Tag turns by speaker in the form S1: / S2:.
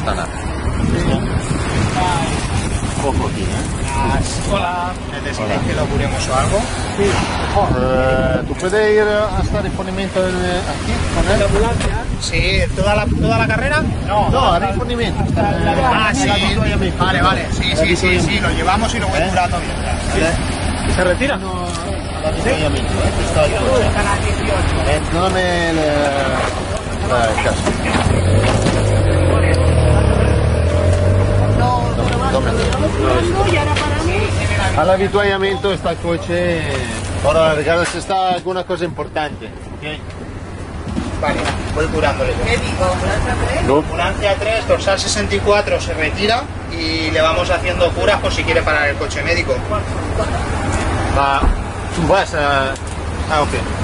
S1: nada. Poco aquí,
S2: Hola, ¿necesitáis que lo curemos o algo?
S1: Sí. ¿Tú puedes ir hasta el rifornimento aquí con él?
S2: ¿La ambulancia? Sí, ¿toda la carrera?
S1: No, al rifornimento.
S2: Sí. Vale, sí, lo llevamos y lo voy curando bien. ¿Se retira?
S1: No, all'avvicinamento, che sta al coche. Non è il caso. All'avituallamiento sta il coche. Ora ragazzi, se sta alguna cosa importante, ok?
S2: Vale, voy curándole.
S3: ¿Qué digo?
S2: Ambulancia 3, dorsal 64 se retira y le vamos haciendo curas por si quiere parar el coche médico.
S1: Ma tu vas a... Ah, ok.